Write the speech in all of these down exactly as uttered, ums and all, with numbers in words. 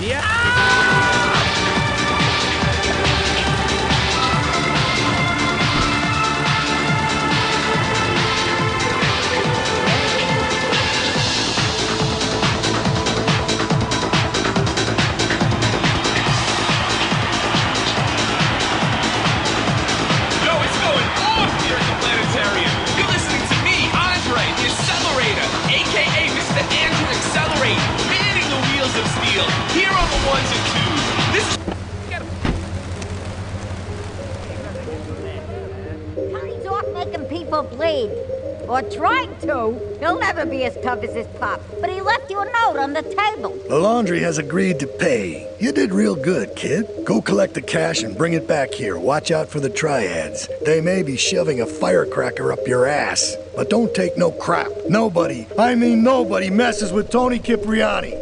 Bleed. Or tried to. He'll never be as tough as his pop. But he left you a note on the table. The laundry has agreed to pay. You did real good, kid. Go collect the cash and bring it back here. Watch out for the Triads. They may be shoving a firecracker up your ass. But don't take no crap. Nobody, I mean nobody, messes with Tony Cipriani.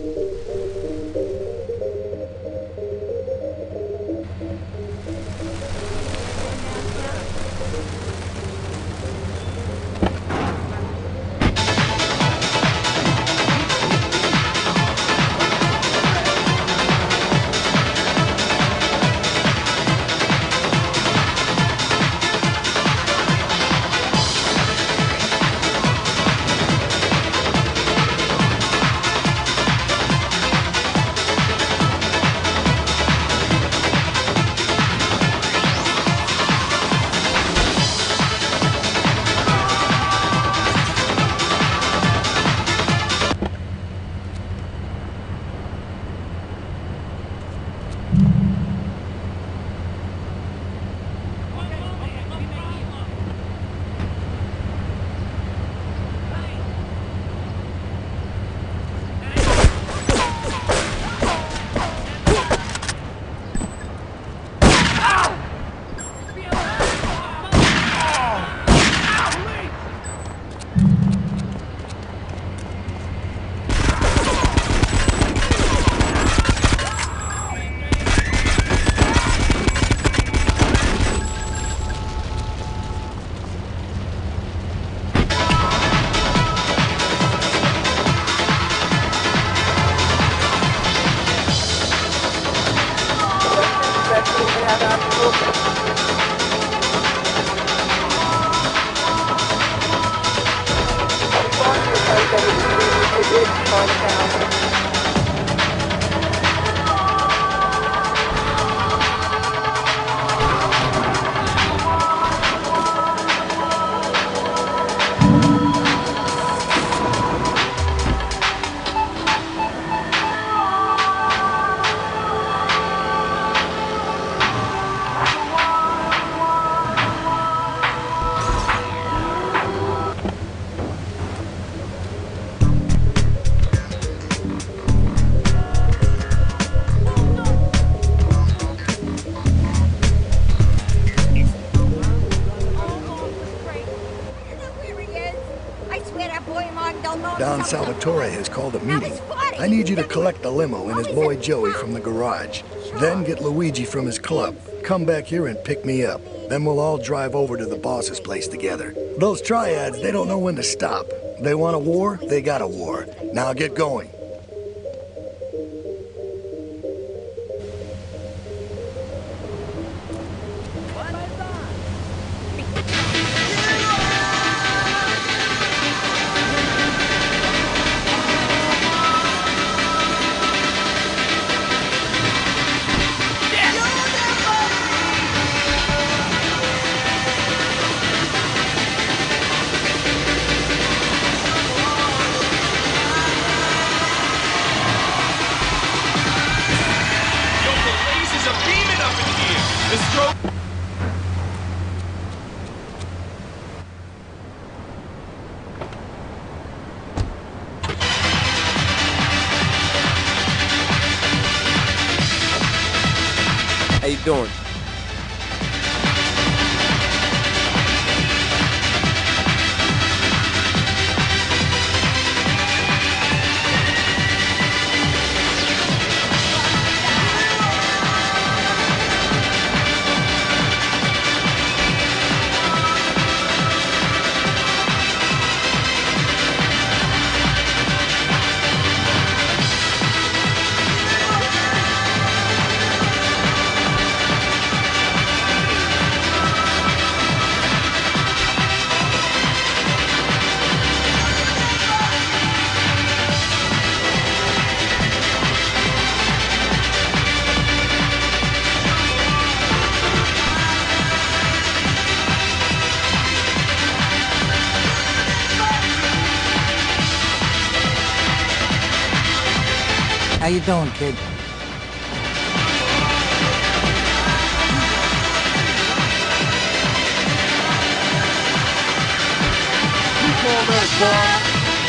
Don Salvatore has called a meeting. I need you to collect the limo and his boy Joey from the garage. Then get Luigi from his club. Come back here and pick me up. Then we'll all drive over to the boss's place together. Those Triads, they don't know when to stop. They want a war, they got a war. Now get going. How you doing? you doing, kid? Call that, boss.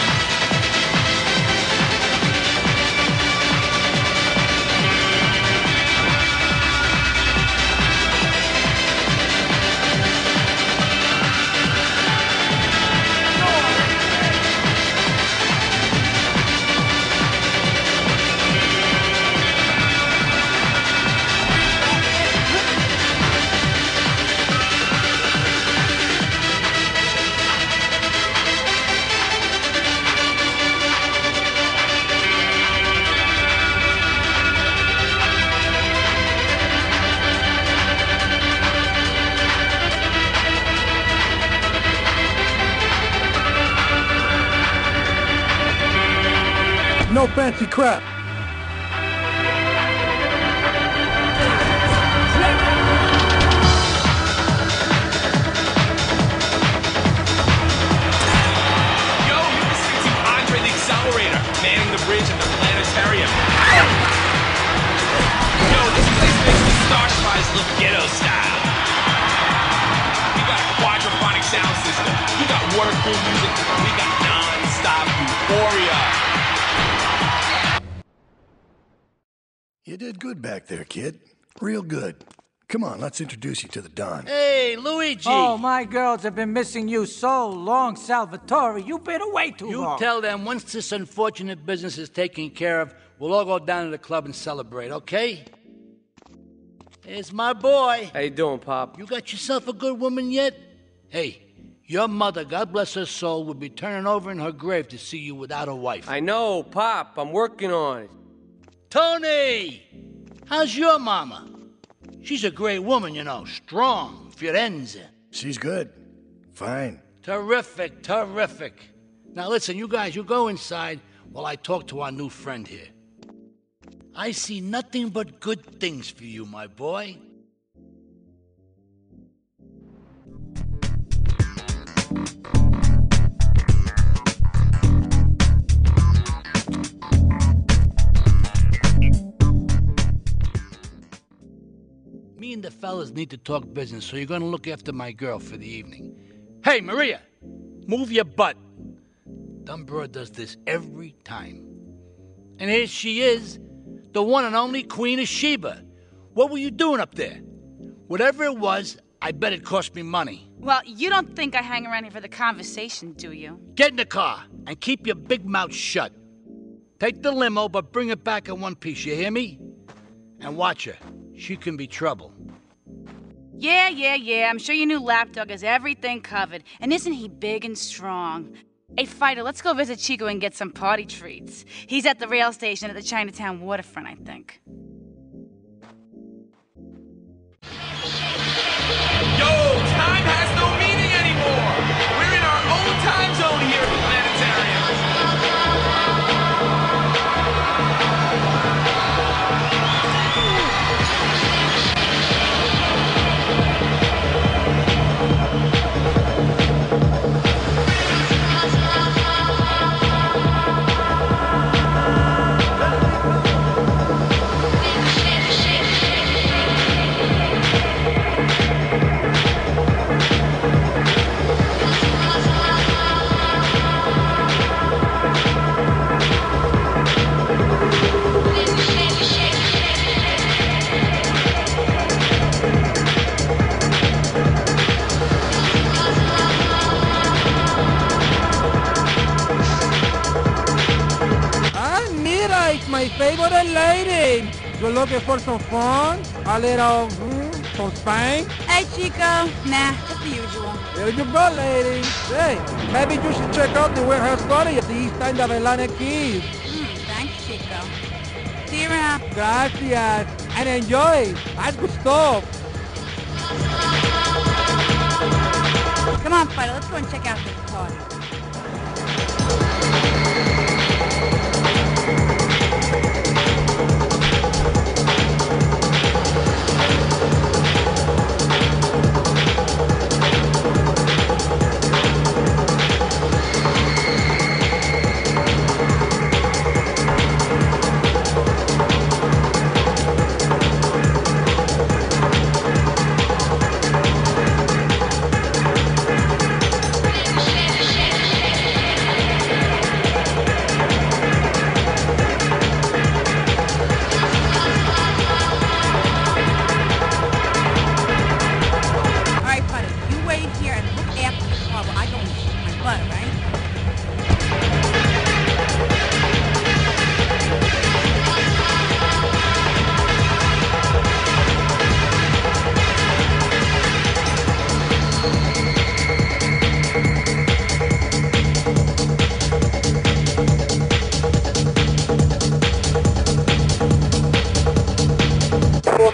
No fancy crap. Manning the bridge at the planetarium. Yo, this place makes the Star Spies look ghetto style. We got a quadraphonic sound system. We got water-cooled music. We got non-stop euphoria. You did good back there, kid. Real good. Come on, let's introduce you to the Don. Hey, Luigi! Oh, my girls have been missing you so long, Salvatore. You've been away too you long. You tell them once this unfortunate business is taken care of, we'll all go down to the club and celebrate, okay? It's my boy. How you doing, Pop? You got yourself a good woman yet? Hey, your mother, God bless her soul, would be turning over in her grave to see you without a wife. I know, Pop. I'm working on it. Tony! How's your mama? She's a great woman, you know. Strong. Firenze. She's good. Fine. Terrific, terrific. Now listen, you guys, you go inside while I talk to our new friend here. I see nothing but good things for you, my boy. Me and the fellas need to talk business, so you're gonna look after my girl for the evening. Hey, Maria, move your butt. Dumb broad does this every time. And here she is, the one and only Queen of Sheba. What were you doing up there? Whatever it was, I bet it cost me money. Well, you don't think I hang around here for the conversation, do you? Get in the car and keep your big mouth shut. Take the limo, but bring it back in one piece, you hear me? And watch her. She can be trouble. Yeah, yeah, yeah. I'm sure your new lapdog has everything covered. And isn't he big and strong? Hey, Fido, let's go visit Chico and get some party treats. He's at the rail station at the Chinatown waterfront, I think. Yo, time has no meaning anymore. We're in our own time zone here at the planetarium. My favorite lady. You're looking for some fun? A little, mm, some spank? Hey, Chico. Nah, just the usual. There you go, lady. Hey, maybe you should check out the warehouse party at the East End of Atlantic Keys. Mm, thanks, Chico. See you around. Gracias. And enjoy. That's good stuff. Come on, Fido. Let's go and check out this party.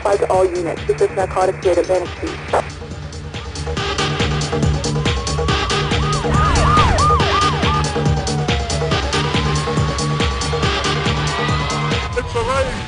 Notify to all units. This is narcotic state at Bennett Street. It's a raid!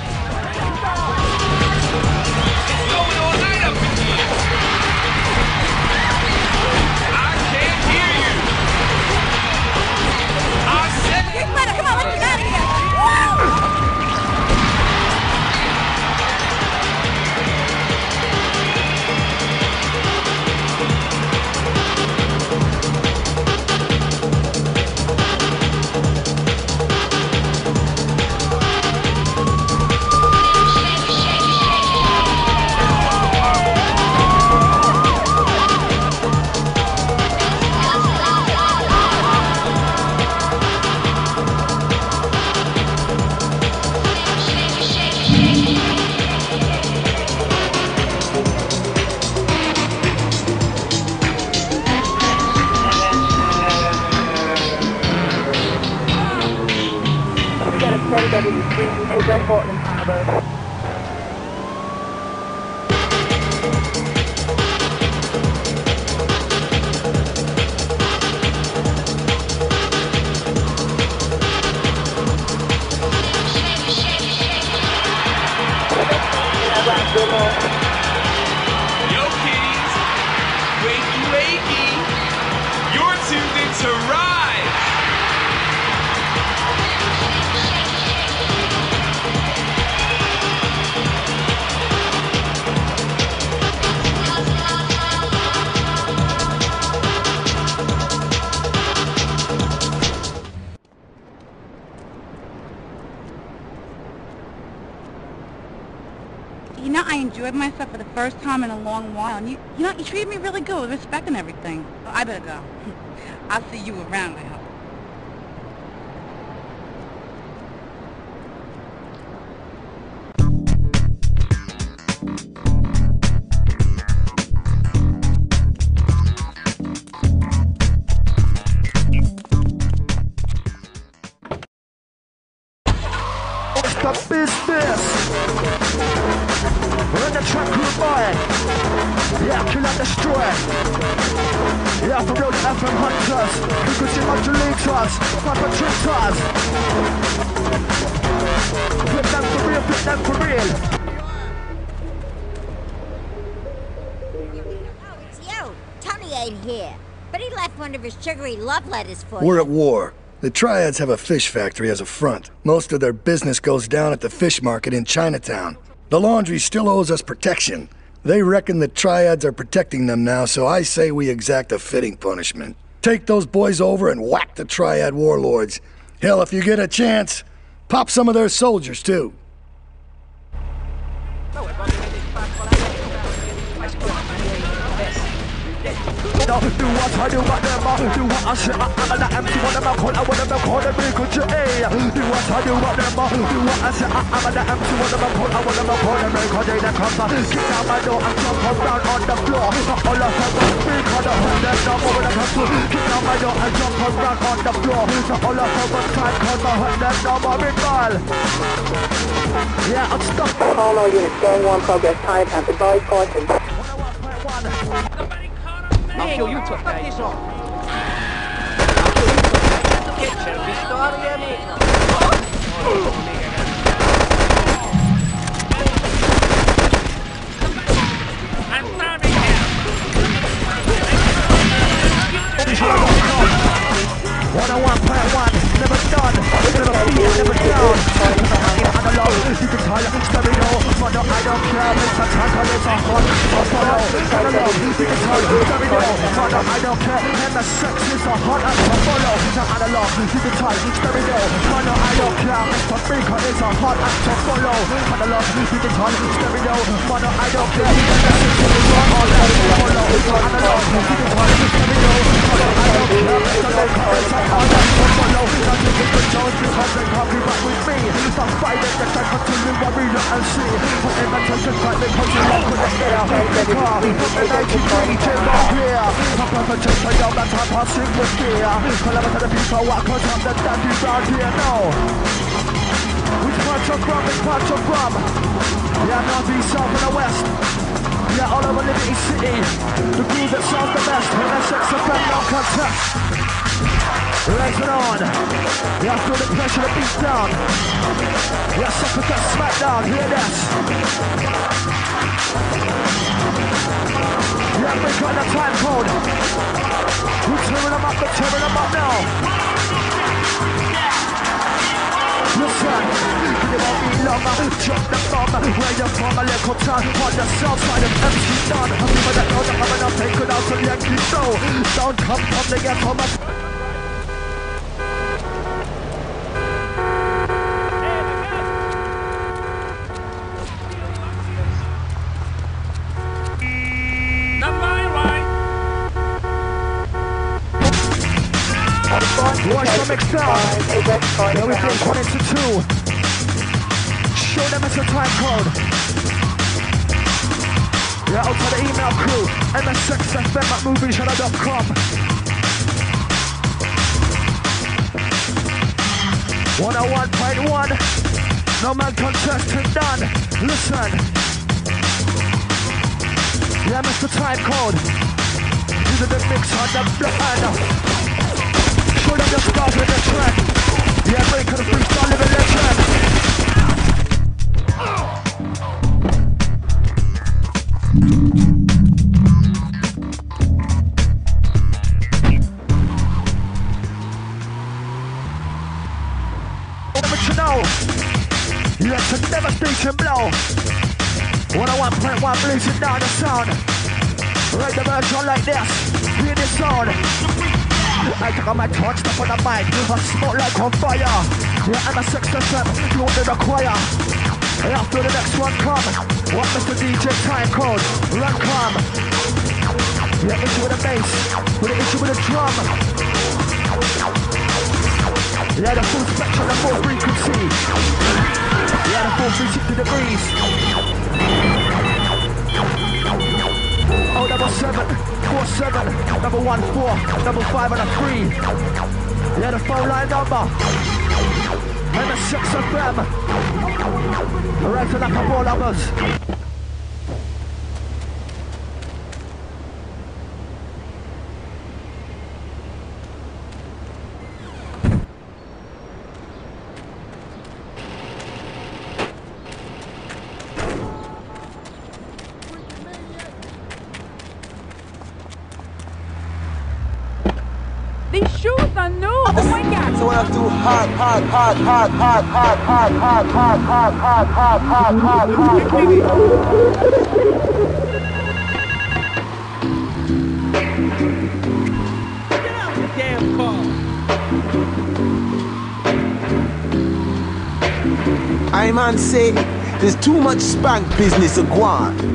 You know, I enjoyed myself for the first time in a long while, and you, you know, you treated me really good with respect and everything. So I better go. I'll see you around, I hope. What's the business? We're in the track group, boy. Yeah, kill and destroy. Yeah, for real, the F M hunters. Frequency modulators. Perpetrators. Flip them for real, flip them for real. Oh, it's you. Tony ain't here. But he left one of his sugary love letters for We're you. at war. The Triads have a fish factory as a front. Most of their business goes down at the fish market in Chinatown. The laundry still owes us protection. They reckon the Triads are protecting them now, so I say we exact a fitting punishment. Take those boys over and whack the Triad warlords. Hell, if you get a chance, pop some of their soldiers, too. Do what I do, what them uh, do what I say. I'm an empty one of my call. I want them to call them big good. Hey, do what I do, what them uh, do what I say. I'm an empty one of my call. I want them to call them big good. They come, kick down my door and jump around on the floor. All of them will speak on the hood. There's no more when I come to kick down my door and jump around on the floor. All of them will try and call my hood. There's no more big ball. Yeah, I'm stuck. Call all units. Gang one progress. Chinatown. Advise caution. I'll kill you tough guy. This off. I'll kill you tough guy. Get to the story, amigo. I'm starving one oh one point one, never done, never beat, never down. You can tell it, stereo, but no, I don't care. It's a tackle, it's a hot, so follow, analog. You can tell it, stereo, but no, I don't care. And the sex is a hot, so follow. It's an analog. You can tell it, stereo, but no, I don't care. It's a speaker, it's a hot, so follow. Analog. You can tell it, stereo, but no, I don't care. And the sex is a hot, so follow. It's an analog. You can tell it, stereo, but no, I don't care. It's a speaker, it's a hot, so follow. Nothing is the Jones because they can't be back with me. Some fight it, that I continue worry, look and see. For imitation fight, they come to rock with the air. The car, from the ninety-three till my clear. I'm perpetrating for y'all, that's how I sing with fear. Call out to the people, walk on top, the daddy round here now. Which part you're from, which part you're from? Yeah, north, east, south, and the west. Yeah, all over Liberty City. The groove that sounds the best. M S X F M, no contest. Rising on. Yeah, feel the pressure to beat down. Yeah, sucker that smackdown. Hear this. Yeah, break on the time code. We're tearing them up, we're tearing them up now. Listen, it won't be long. Drop the bomb. Where you from? A little town on the south side of Amsterdam. People that know that I'm enough, they could also let you know. Don't come from the ghetto, my Watch them mix down. Now we take one into two. Show them it's a time code. Yeah, out to the email crew. M S X F M at movie channel dot com. one oh one point one. No man contestant done. Listen. Yeah, Mister Time Code. These are the mix on the blood. Show them your stars with the track. Yeah, break on the freestyle living legend. What you know? Yeah, it's a devastating blow. one oh one point one blazing down the sound. Right the version like this. Hear this sound. I took on my torch, step on the mic, I smoke like on fire. Yeah, I'm a six F M, you won't require. And after the next one come, what Mister D J Time Code, run come. Yeah, issue with the bass, with an issue with the drum. Yeah, the full spectrum, the full frequency. Yeah, the full three sixty degrees. Oh, double seven, four seven, double one four, double five and a three. Yeah, the phone line number. And the six of them. Right to the couple numbers. These shoes are new! Oh my god! So when I do hard, hard, hard, hard, hard, hard, hard, hard, hard, hard, hard, hard, hard, hard, hard, hard. Get out the damn car! I man say, there's too much spank business a go on.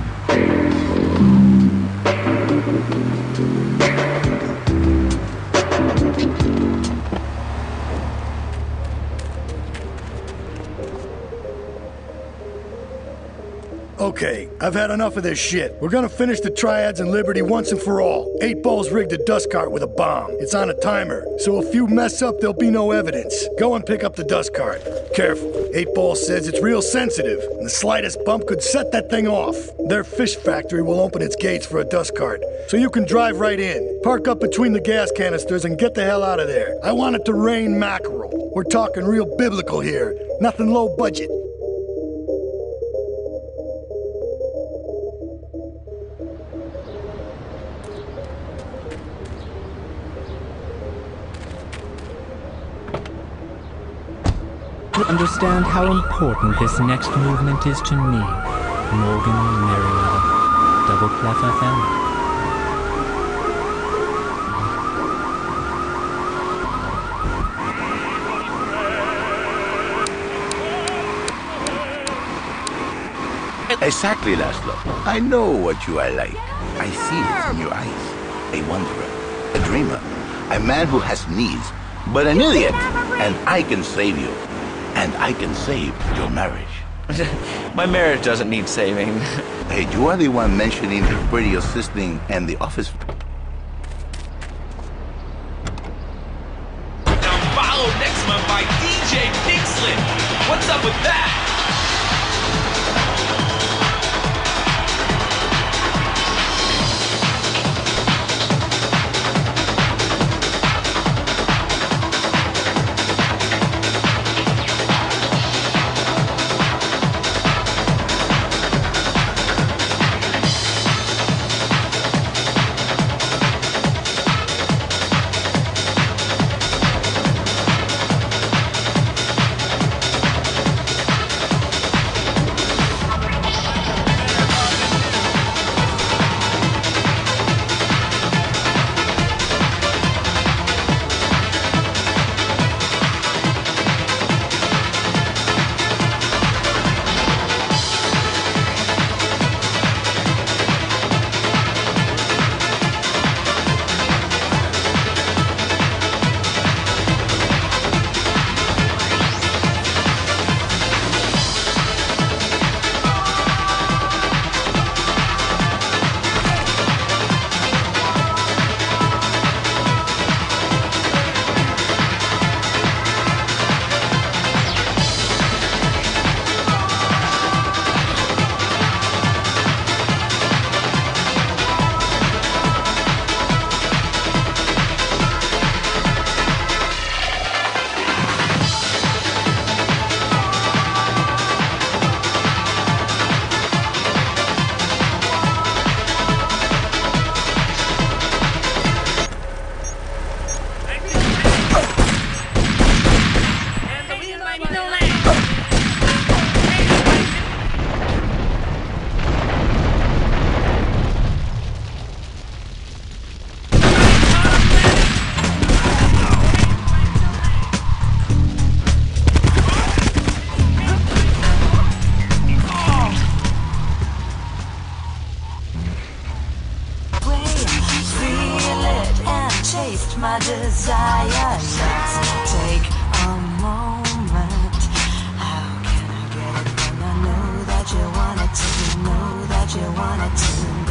Okay, I've had enough of this shit. We're gonna finish the Triads and Liberty once and for all. Eight Ball's rigged a dust cart with a bomb. It's on a timer, so if you mess up, there'll be no evidence. Go and pick up the dust cart. Careful. Eight Ball says it's real sensitive, and the slightest bump could set that thing off. Their fish factory will open its gates for a dust cart, so you can drive right in. Park up between the gas canisters and get the hell out of there. I want it to rain mackerel. We're talking real biblical here, nothing low budget. To understand how important this next movement is to me, Morgan Merriweather, Double Clef F M. Exactly, Laszlo. I know what you are like. I see it in your eyes. A wanderer, a dreamer, a man who has needs, but an idiot. And I can save you. And I can save your marriage. My marriage doesn't need saving. Hey, you are the one mentioning the pretty assisting and the office. Followed next month by D J Pixlin. What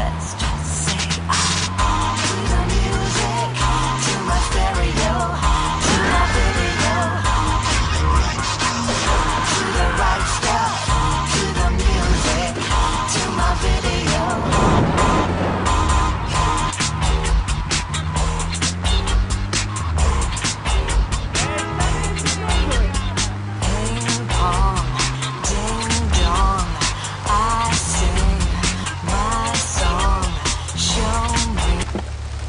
Let's just say ah to the music, to my stereo, to my video, to the right stuff, to the music, to my video. Ping pong, ding dong, I sing my song, show me.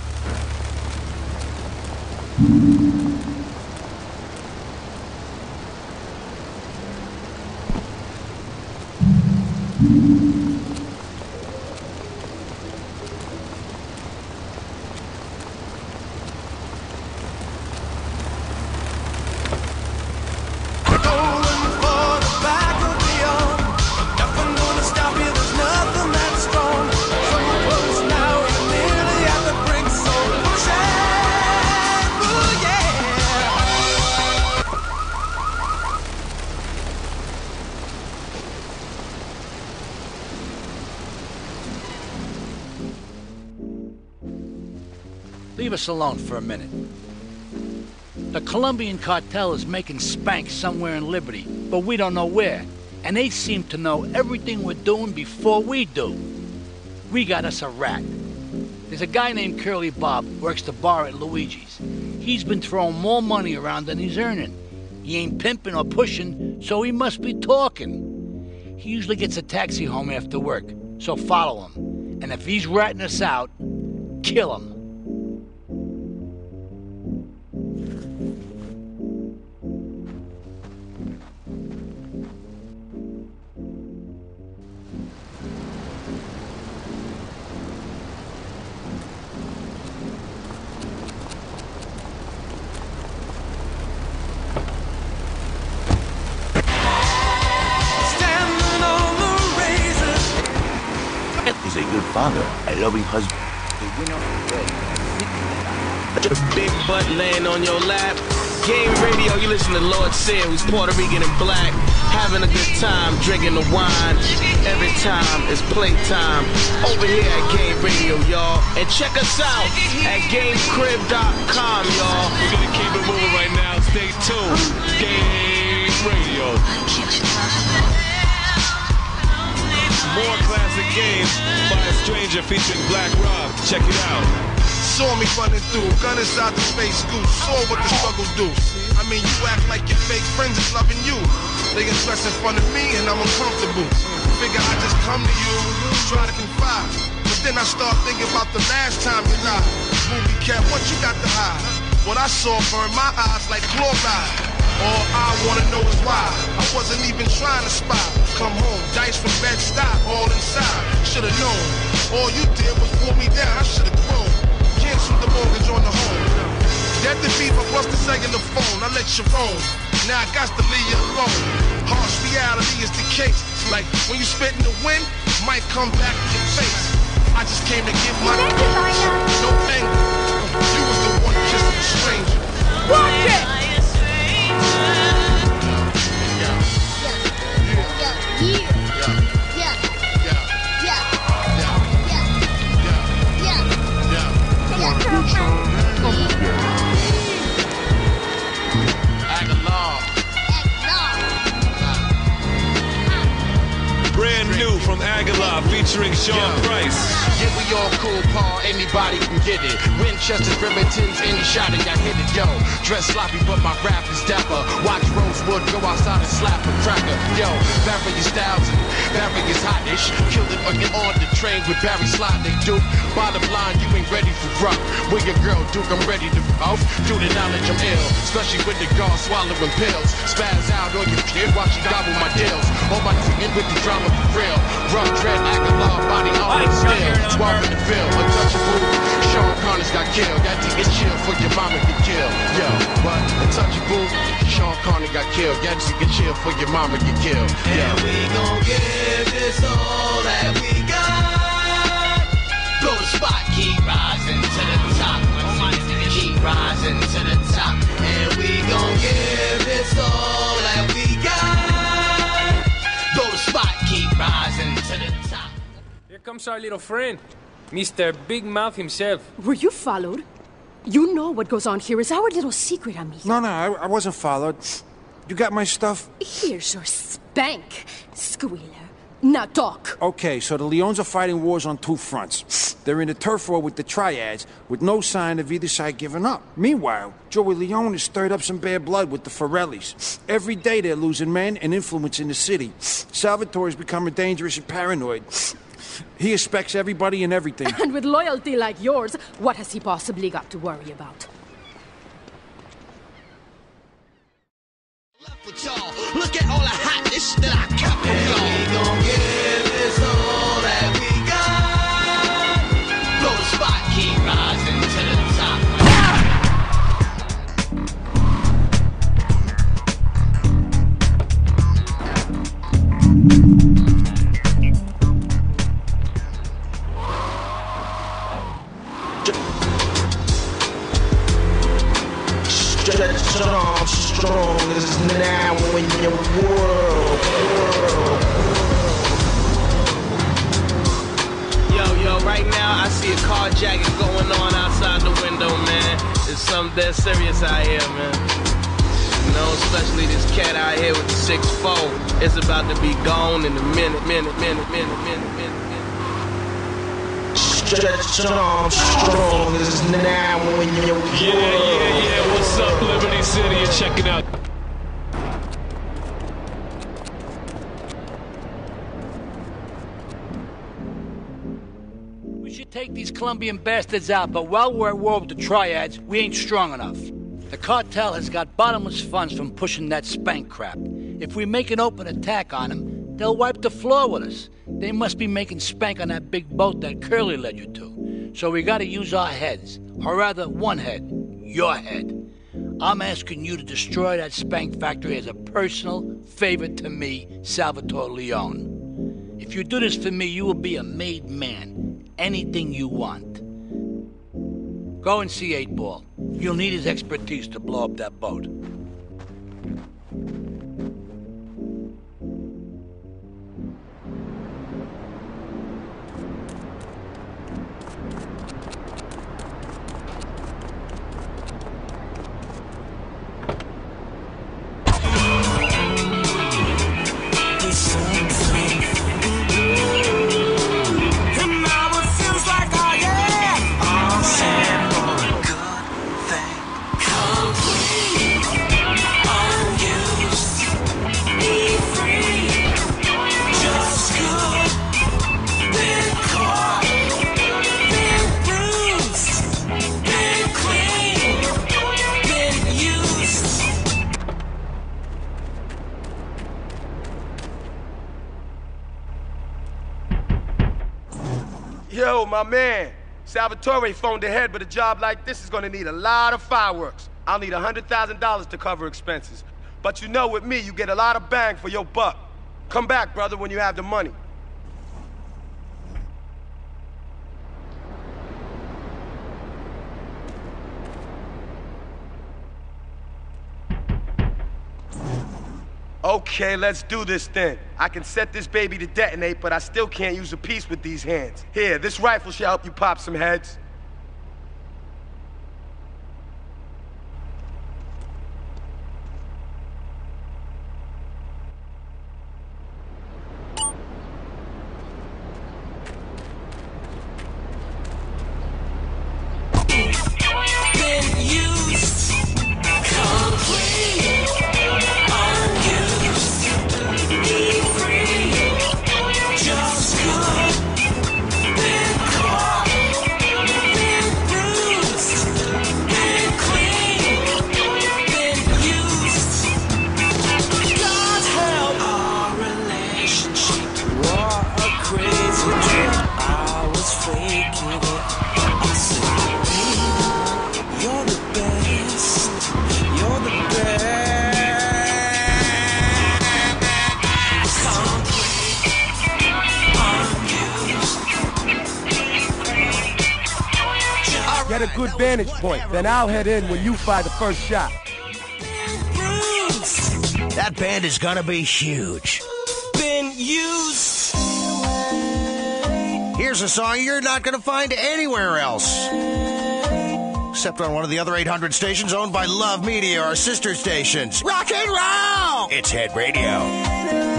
Leave us alone for a minute. The Colombian cartel is making spank somewhere in Liberty, but we don't know where. And they seem to know everything we're doing before we do. We got us a rat. There's a guy named Curly Bob who works the bar at Luigi's. He's been throwing more money around than he's earning. He ain't pimping or pushing, so he must be talking. He usually gets a taxi home after work, so follow him. And if he's ratting us out, kill him. He's a good father, a loving husband. Big butt laying on your lap. Game radio, you listen to Lord Sear, who's Puerto Rican and black. Having a good time, drinking the wine. Every time it's playtime. Over here at Game Radio, y'all. And check us out at game crib dot com, y'all. We're gonna keep it moving right now. Stay tuned. Game Radio. More classic games by a stranger featuring Black Rob. Check it out. Saw me running through, gun inside the space scoop. Saw what the struggles do. I mean, you act like your fake friends is loving you. They get stressed in front of me and I'm uncomfortable. Figure I just come to you, try to confide. But then I start thinking about the last time you lied. Movie cat, what you got to hide? What I saw burned my eyes like chloride. All I wanna know is why. I wasn't even trying to spy. Come home, dice from Bed-Stuy, all inside. Should've known. All you did was pull me down. I should've grown. Cancel the mortgage on the home. Dead to beef, I bust the cellular phone. I let you roam. Now I got to leave you alone. Harsh reality is the case. Like when you spit in the wind, it might come back in your face. I just came to get my dose. No anger. You was the one kissing a stranger. Watch it! Brand new from Aguilar featuring Sean yeah. Price. Yeah, we all cool, Paul, anybody can get it. Winchester, Remingtons, any shot and I hit it, yo. Dress sloppy, but my rap is dapper. Watch Rosewood go outside and slap a cracker, yo. Various styles and various hottish. Killed it again on the train with Barry Slide, they do. Bottom line, you ain't ready for rough. With your girl, Duke, I'm ready to off. Through the knowledge I'm ill, especially with the guard swallowing pills. Spaz out on your kid while she gobble my deals. On my team with the drama for real. Rough dread, Aguilar, body on still. Swap in the field, untouchable. Sean Connor's got killed. Got to get chill for your mama get killed. Yo, what? Untouchable. Sean Connor got killed. Got to get chill for your mama get killed. Yo. And we gon' give this all that we got. Blow the spot, keep rising to the top. Keep rising to the top. And we gon' give this all that we got. Blow the spot, keep rising to the top. comes our little friend, Mister Big Mouth himself. Were you followed? You know what goes on here is our little secret, amigo. No, no, I, I wasn't followed. You got my stuff? Here's your spank, squealer. Now talk. Okay, so the Leons are fighting wars on two fronts. They're in a turf war with the Triads, with no sign of either side giving up. Meanwhile, Joey Leone has stirred up some bad blood with the Forellis. Every day they're losing men and influence in the city. Salvatore has become dangerous and paranoid. He expects everybody and everything. And with loyalty like yours, what has he possibly got to worry about? Look at all the hotness that I got from y'all. We gon' give this all that we got. Blow the spot, keep rising to the top. Strong, strong is now in your world. Yo, yo, right now I see a carjacking going on outside the window, man. There's something dead serious out here, man. You know, especially this cat out here with the six four. It's about to be gone in a minute, minute, minute, minute, minute, minute. Stretch on strong is now when you're Yeah, yeah, yeah. What's up, Liberty City? You're checking out. We should take these Colombian bastards out, but while we're at war with the Triads, we ain't strong enough. The cartel has got bottomless funds from pushing that spank crap. If we make an open attack on them, they'll wipe the floor with us. They must be making spank on that big boat that Curly led you to. So we gotta use our heads. Or rather, one head. Your head. I'm asking you to destroy that spank factory as a personal favor to me, Salvatore Leone. If you do this for me, you will be a made man. Anything you want. Go and see eight ball. You'll need his expertise to blow up that boat. Yo, my man. Salvatore phoned ahead, but a job like this is gonna need a lot of fireworks. I'll need one hundred thousand dollars to cover expenses. But you know with me, you get a lot of bang for your buck. Come back, brother, when you have the money. Okay, let's do this then. I can set this baby to detonate, but I still can't use a piece with these hands. Here, this rifle should help you pop some heads. Get a good vantage point, then I'll head in when you fire the first shot. That band is gonna be huge. Been used. here's a song you're not going to find anywhere else. Except on one of the other eight hundred stations owned by Love Media, our sister stations. Rock and roll! It's Head Radio.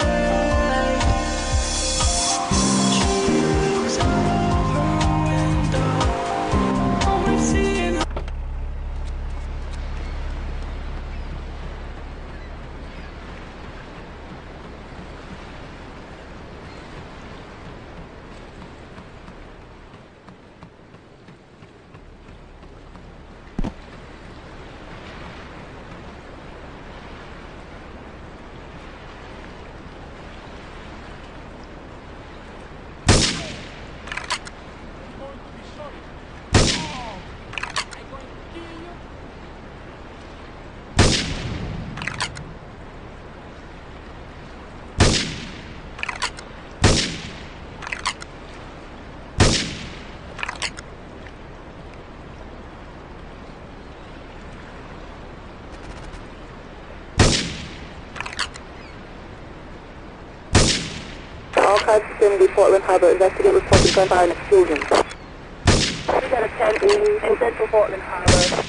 Archives vicinity, Portland Harbor. Investigate reported gunfire and explosions. We got a ten in central Portland Harbor.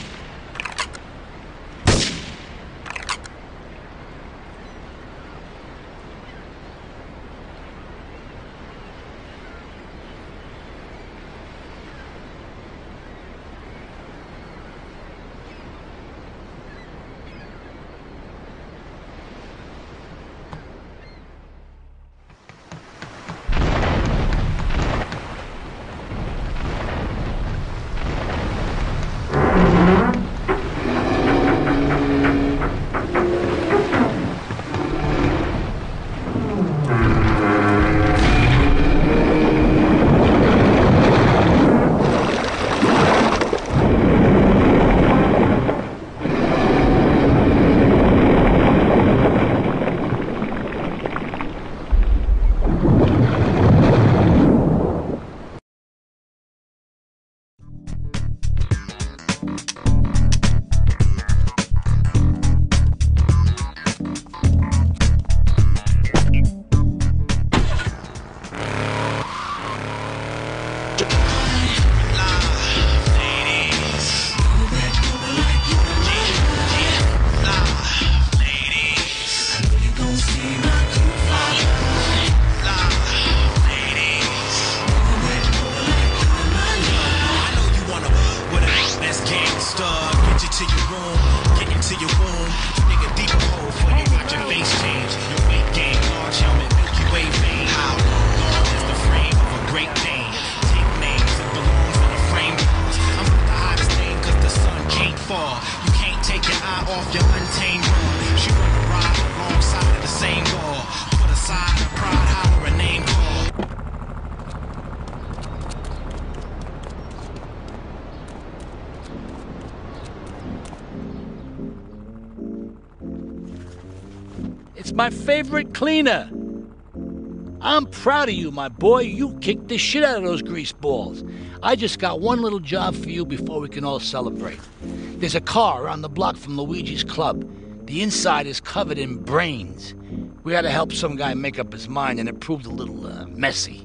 It's my favorite cleaner. I'm proud of you, my boy. You kicked the shit out of those grease balls. I just got one little job for you before we can all celebrate. There's a car around the block from Luigi's club. The inside is covered in brains. We had to help some guy make up his mind, and it proved a little uh, messy.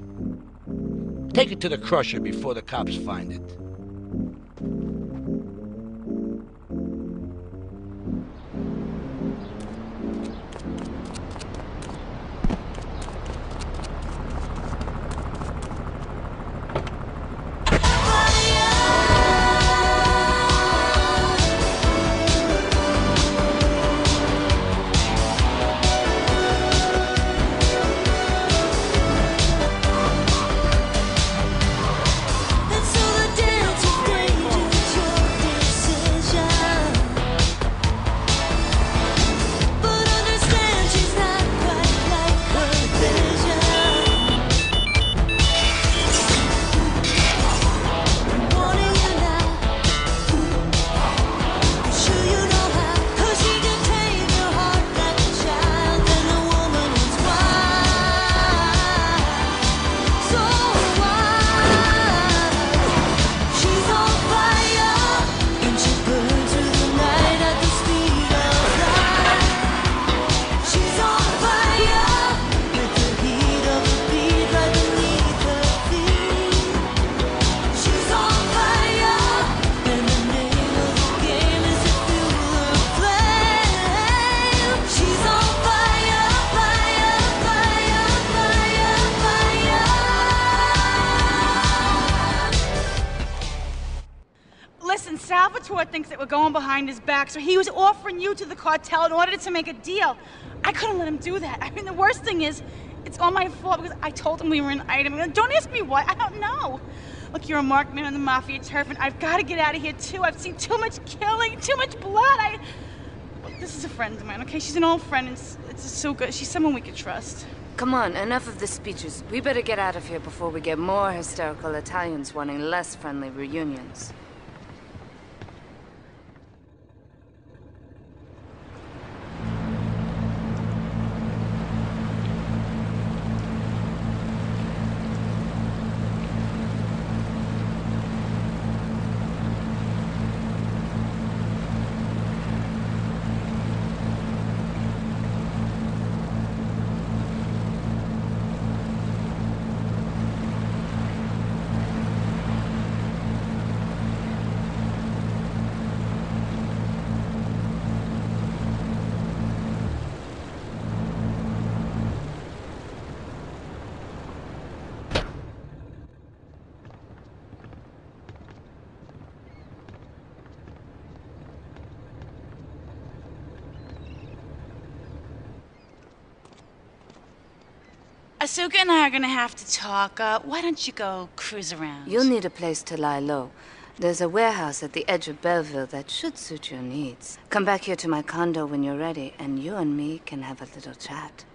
Take it to the crusher before the cops find it. And so the day Salvatore thinks that we're going behind his back, so he was offering you to the cartel in order to make a deal. I couldn't let him do that. I mean, the worst thing is, it's all my fault because I told him we were an item. Don't ask me why. I don't know. Look, you're a marked man on the Mafia turf, and I've got to get out of here, too. I've seen too much killing, too much blood. I... Look, this is a friend of mine, okay? She's an old friend, and it's, it's so good. She's someone we could trust. Come on, enough of the speeches. We better get out of here before we get more hysterical Italians wanting less friendly reunions. Asuka and I are gonna have to talk. Uh, why don't you go cruise around? You'll need a place to lie low. There's a warehouse at the edge of Belleville that should suit your needs. Come back here to my condo when you're ready, and you and me can have a little chat.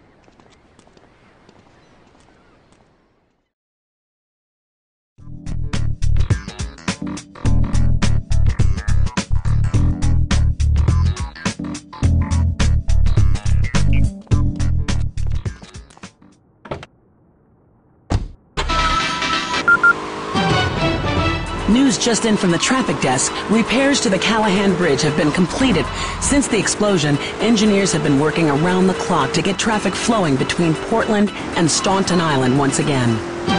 News just in from the traffic desk. Repairs to the Callahan Bridge have been completed. Since the explosion, engineers have been working around the clock to get traffic flowing between Portland and Staunton Island once again.